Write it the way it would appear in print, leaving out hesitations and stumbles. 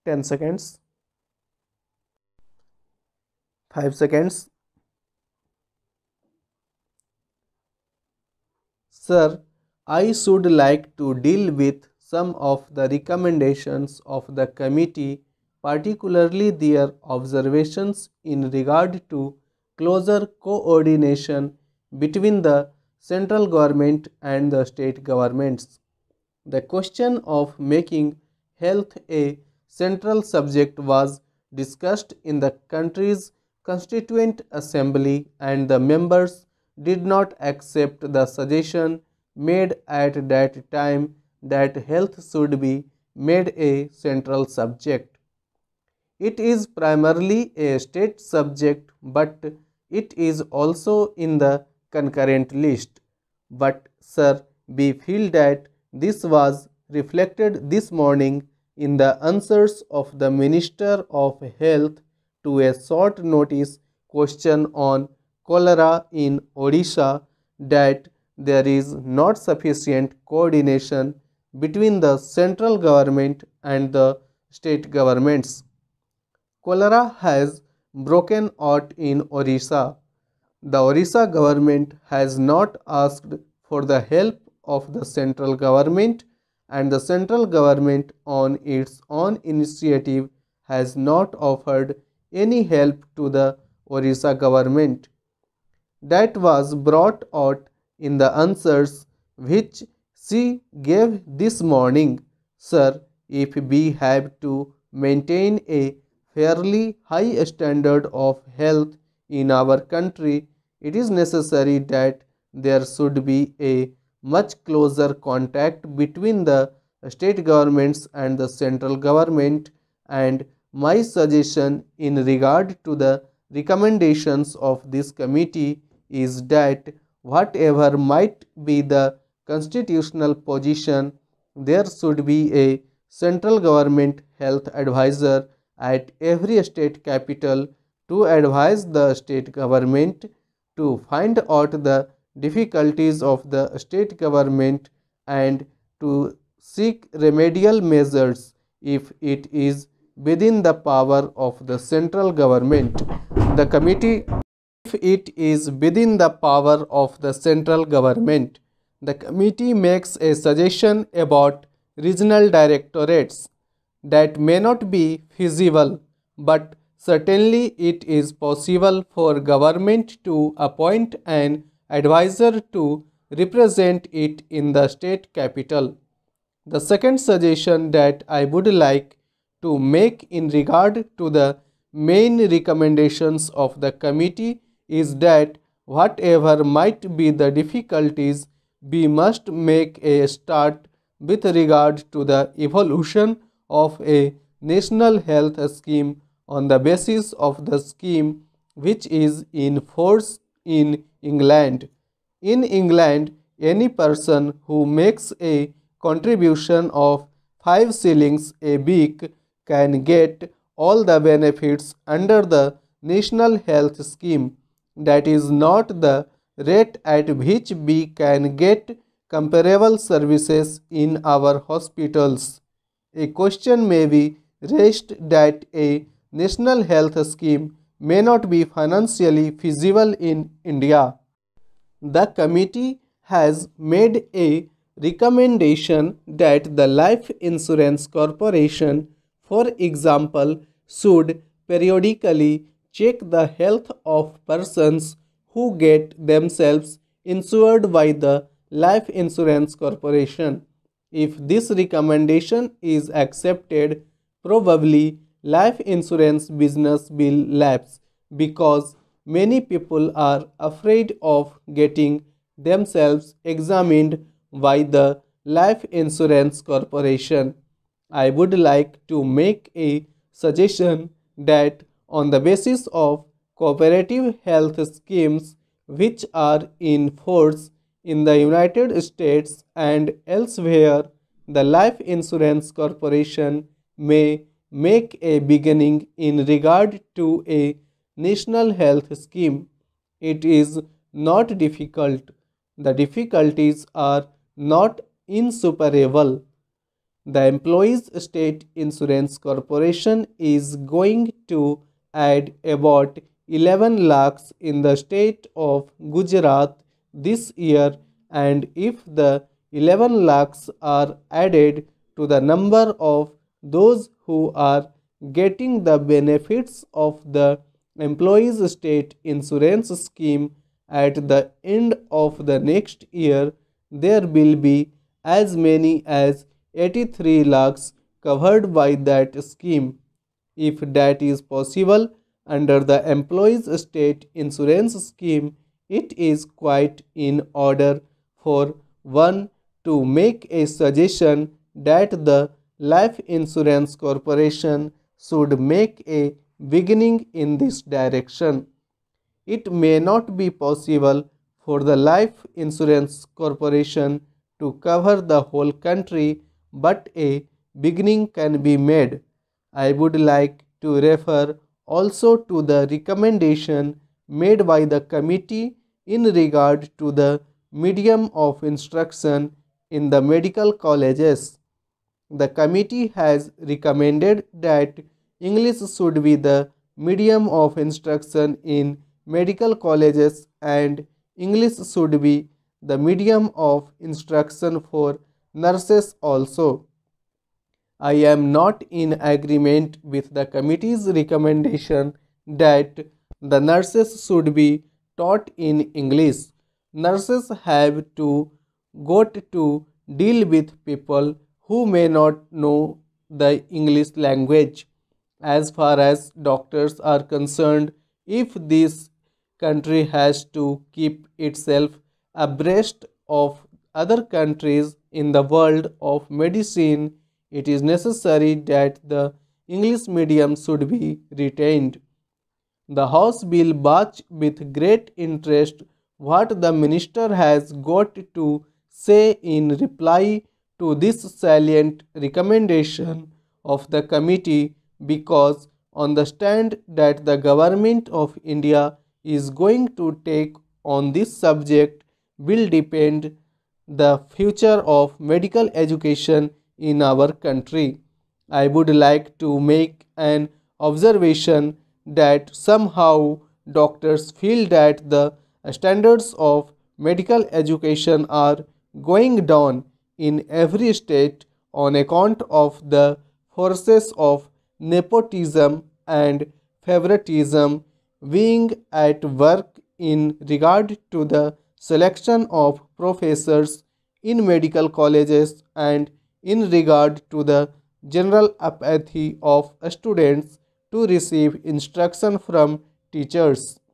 10 seconds, 5 seconds. Sir, I should like to deal with some of the recommendations of the committee, particularly their observations in regard to closer coordination between the central government and the state governments. The question of making health a central subject was discussed in the country's constituent assembly, and the members did not accept the suggestion made at that time that health should be made a central subject. It is primarily a state subject, but it is also in the concurrent list. But, sir, we feel that this was reflected this morning in the answers of the Minister of Health to a short notice question on cholera in Odisha, that there is not sufficient coordination between the central government and the state governments. Cholera has broken out in Orissa. The Orissa government has not asked for the help of the central government, and the central government on its own initiative has not offered any help to the Orissa government. That was brought out in the answers which she gave this morning. Sir, if we have to maintain a fairly high standard of health in our country, it is necessary that there should be a much closer contact between the state governments and the central government, and my suggestion in regard to the recommendations of this committee is that whatever might be the constitutional position, there should be a central government health advisor at every state capital to advise the state government to find out the difficulties of the state government and to seek remedial measures if it is within the power of the central government. The committee, if it is within the power of the central government, the committee makes a suggestion about regional directorates that may not be feasible, but certainly it is possible for government to appoint an advisor to represent it in the state capital. The second suggestion that I would like to make in regard to the main recommendations of the committee is that whatever might be the difficulties, we must make a start with regard to the evolution of a national health scheme on the basis of the scheme which is in force in England. In England, any person who makes a contribution of 5 shillings a week can get all the benefits under the National Health Scheme. That is not the rate at which we can get comparable services in our hospitals. A question may be raised that a national health scheme may not be financially feasible in India. The committee has made a recommendation that the Life Insurance Corporation, for example, should periodically check the health of persons who get themselves insured by the Life Insurance Corporation. If this recommendation is accepted, probably life insurance business will lapse because many people are afraid of getting themselves examined by the Life Insurance Corporation. I would like to make a suggestion that on the basis of cooperative health schemes which are in force in the United States and elsewhere, the Life Insurance Corporation may make a beginning in regard to a national health scheme. It is not difficult. The difficulties are not insuperable. The Employees State Insurance Corporation is going to add about 11 lakhs in the state of Gujarat this year, and if the 11 lakhs are added to the number of those who are getting the benefits of the Employees State Insurance Scheme at the end of the next year, there will be as many as 83 lakhs covered by that scheme. If that is possible under the Employees State Insurance Scheme, it is quite in order for one to make a suggestion that the Life Insurance Corporation should make a beginning in this direction. It may not be possible for the Life Insurance Corporation to cover the whole country, but a beginning can be made. I would like to refer also to the recommendation made by the committee in regard to the medium of instruction in the medical colleges. The committee has recommended that English should be the medium of instruction in medical colleges and English should be the medium of instruction for nurses also. I am not in agreement with the committee's recommendation that the nurses should be taught in English. Nurses have got to deal with people who may not know the English language. As far as doctors are concerned, if this country has to keep itself abreast of other countries in the world of medicine, it is necessary that the English medium should be retained. The House will watch with great interest what the minister has got to say in reply to this salient recommendation of the committee, because on the stand that the government of India is going to take on this subject will depend the future of medical education in our country. I would like to make an observation that somehow doctors feel that the standards of medical education are going down in every state on account of the forces of nepotism and favoritism being at work in regard to the selection of professors in medical colleges and in regard to the general apathy of students to receive instruction from teachers.